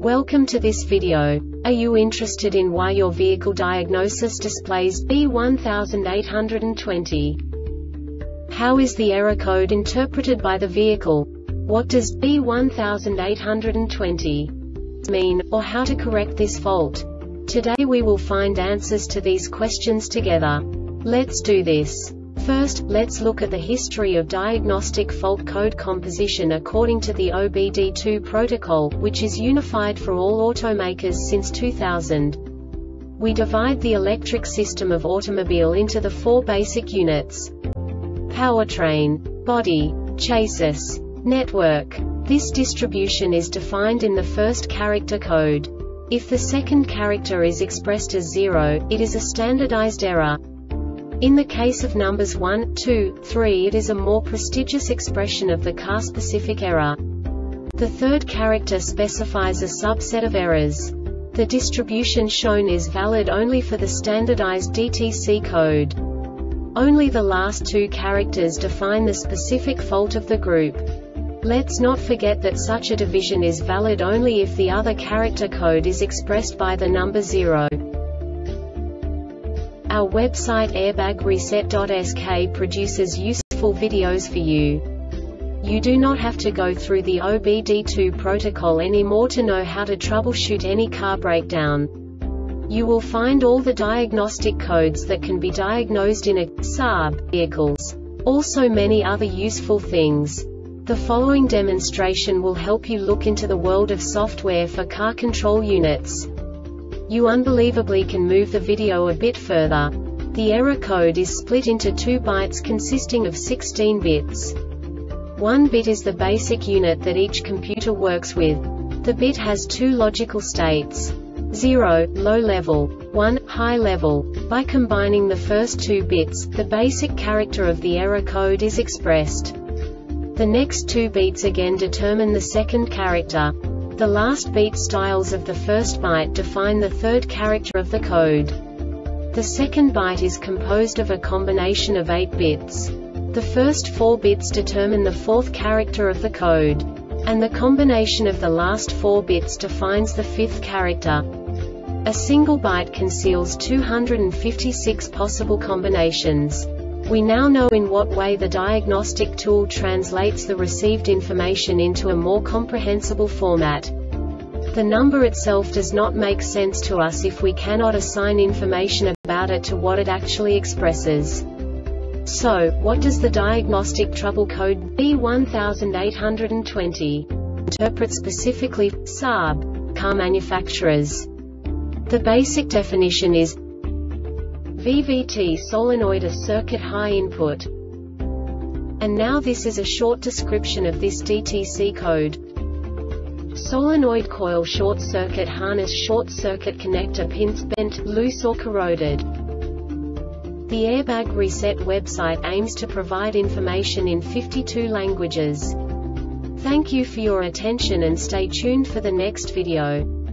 Welcome to this video. Are you interested in why your vehicle diagnosis displays B1820? How is the error code interpreted by the vehicle? What does B1820 mean, or how to correct this fault? Today we will find answers to these questions together. Let's do this. First, let's look at the history of diagnostic fault code composition according to the OBD2 protocol, which is unified for all automakers since 2000. We divide the electric system of automobile into the four basic units: powertrain, body, chassis, network. This distribution is defined in the first character code. If the second character is expressed as 0, it is a standardized error. In the case of numbers 1, 2, 3, it is a more prestigious expression of the car-specific error. The third character specifies a subset of errors. The distribution shown is valid only for the standardized DTC code. Only the last two characters define the specific fault of the group. Let's not forget that such a division is valid only if the other character code is expressed by the number 0. Our website airbagreset.sk produces useful videos for you. You do not have to go through the OBD2 protocol anymore to know how to troubleshoot any car breakdown. You will find all the diagnostic codes that can be diagnosed in a Saab vehicles. Also many other useful things. The following demonstration will help you look into the world of software for car control units. You unbelievably can move the video a bit further. The error code is split into 2 bytes consisting of 16 bits. 1 bit is the basic unit that each computer works with. The bit has 2 logical states: 0, low level, 1, high level. By combining the first 2 bits, the basic character of the error code is expressed. The next 2 beats again determine the second character. The last beat styles of the first byte define the third character of the code. The second byte is composed of a combination of 8 bits. The first 4 bits determine the fourth character of the code. And the combination of the last 4 bits defines the fifth character. A single byte conceals 256 possible combinations. We now know in what way the diagnostic tool translates the received information into a more comprehensible format. The number itself does not make sense to us if we cannot assign information about it to what it actually expresses. So, what does the diagnostic trouble code B1820 interpret specifically for Saab car manufacturers? The basic definition is VVT solenoid, a circuit high input. And now this is a short description of this DTC code. Solenoid coil short circuit harness, short circuit connector pins bent, loose or corroded. The Airbag Reset website aims to provide information in 52 languages. Thank you for your attention and stay tuned for the next video.